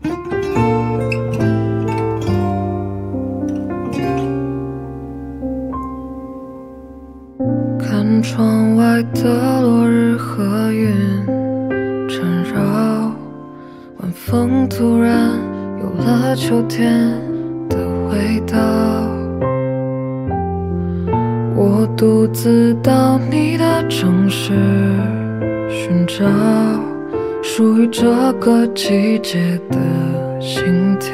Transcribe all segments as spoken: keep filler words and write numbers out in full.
看窗外的落日和云缠绕，晚风突然有了秋天的味道。我独自到你的城市寻找属于这个季节的心跳。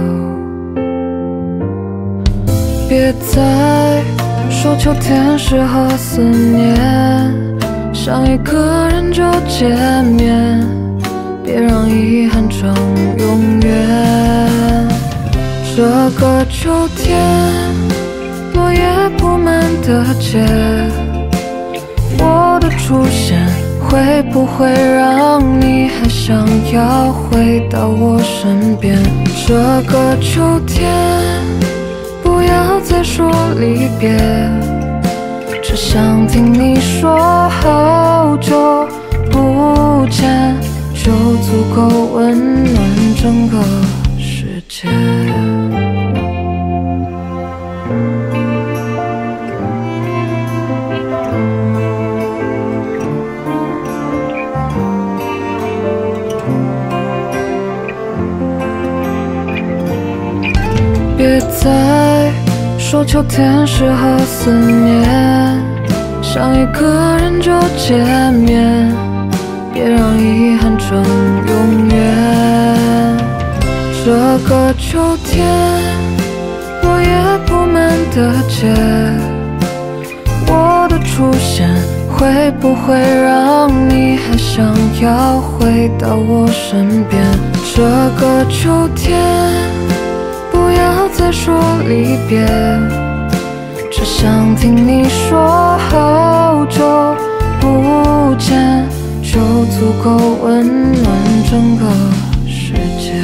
别再说秋天适合思念，想一个人就见面，别让遗憾成永远。这个秋天，落叶铺满的街，我的出现会不会让你还想要回到我身边？这个秋天，不要再说离别，只想听你说好久不见，就足够温暖整个世界。别再说秋天适合思念，想一个人就见面，别让遗憾成永远。这个秋天，落叶铺满的街，我的出现会不会让你还想要回到我身边？这个秋天，不要再说离别，只想听你说好久不见，就足够温暖整个世界。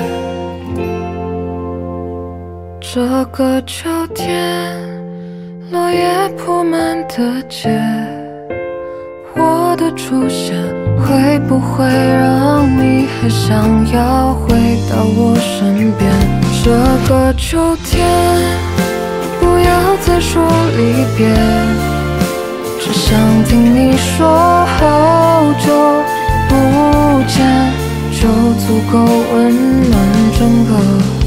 这个秋天，落叶铺满的街，我的出现会不会让你还想要回到我身边？这个秋天，不要再说离别，只想听你说好久不见，就足够温暖整个